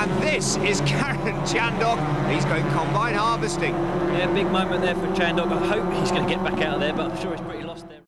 And this is Chandok. He's going combine harvesting. Yeah, big moment there for Chandok. I hope he's going to get back out of there, but I'm sure he's pretty lost there.